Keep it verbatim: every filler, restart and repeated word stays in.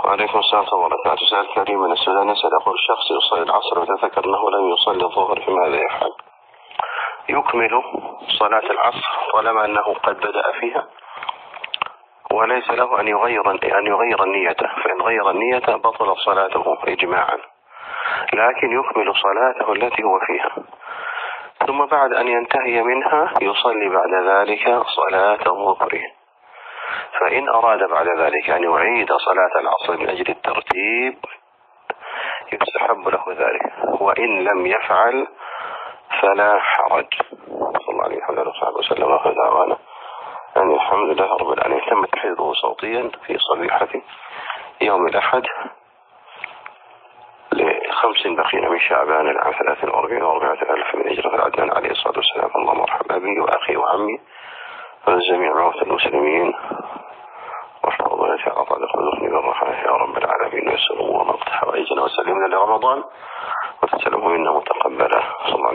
وعليكم السلام ورحمة الله وبركاته. سؤال كريم من السودان يسأل: يقول الشخص يصلي العصر وتذكر أنه لم يصلي الظهر، فماذا يفعل؟ يكمل صلاة العصر طالما أنه قد بدأ فيها، وليس له أن يغير أن يغير نيته، فإن غير النية بطلت صلاته إجماعا، لكن يكمل صلاته التي هو فيها، ثم بعد أن ينتهي منها يصلي بعد ذلك صلاة الظهر. فإن أراد بعد ذلك أن يعيد صلاة العصر من أجل الترتيب يستحب له ذلك، وإن لم يفعل فلا حرج. صلى الله عليه وآله وسلم. وآخر دعوانا أن الحمد لله رب العالمين. تم تحريره صوتيا في صبيحة يوم الأحد لخمس بقين من شعبان العام ثلاث وأربعين وأربعة ألف من هجرة العدنان عليه الصلاة والسلام. اللهم مرحبا بي وأخي وعمي وجميع موتى المسلمين، واحفظ الله تعالى خذوني بالرحمة يا رب العالمين، ويسر الله ونقض حوائجنا وسلمنا لرمضان وتسلمه منا متقبلا. صلى الله